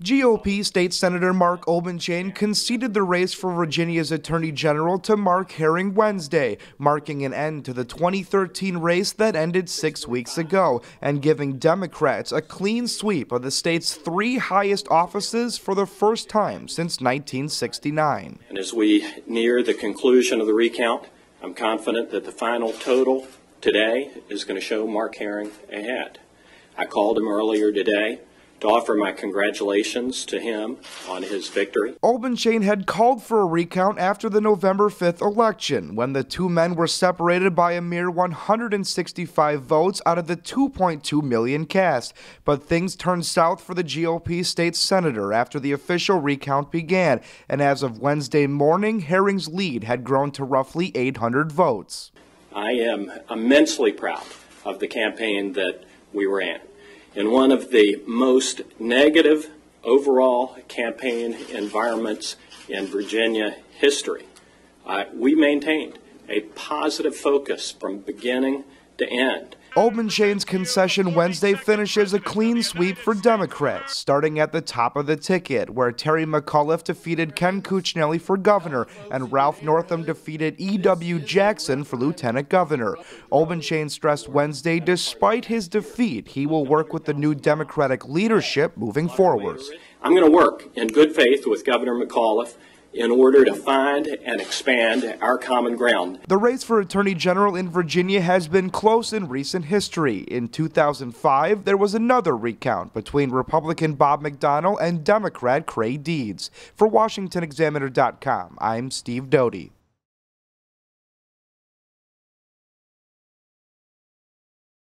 GOP State Senator Mark Obenshain conceded the race for Virginia's Attorney General to Mark Herring Wednesday, marking an end to the 2013 race that ended 6 weeks ago and giving Democrats a clean sweep of the state's 3 highest offices for the first time since 1969. And as we near the conclusion of the recount, I'm confident that the final total today is going to show Mark Herring ahead. I called him earlier today to offer my congratulations to him on his victory. Obenshain had called for a recount after the November 5th election, when the two men were separated by a mere 165 votes out of the 2.2 million cast. But things turned south for the GOP state senator after the official recount began, and as of Wednesday morning, Herring's lead had grown to roughly 800 votes. I am immensely proud of the campaign that we ran. In one of the most negative overall campaign environments in Virginia history, we maintained a positive focus from beginning to end. Obenshain's concession Wednesday finishes a clean sweep for Democrats, starting at the top of the ticket, where Terry McAuliffe defeated Ken Cuccinelli for governor and Ralph Northam defeated E.W. Jackson for lieutenant governor. Obenshain stressed Wednesday, despite his defeat, he will work with the new Democratic leadership moving forward. I'm going to work in good faith with Governor McAuliffe in order to find and expand our common ground. The race for Attorney General in Virginia has been close in recent history. In 2005, there was another recount between Republican Bob McDonnell and Democrat Craig Deeds. For WashingtonExaminer.com, I'm Steve Doty.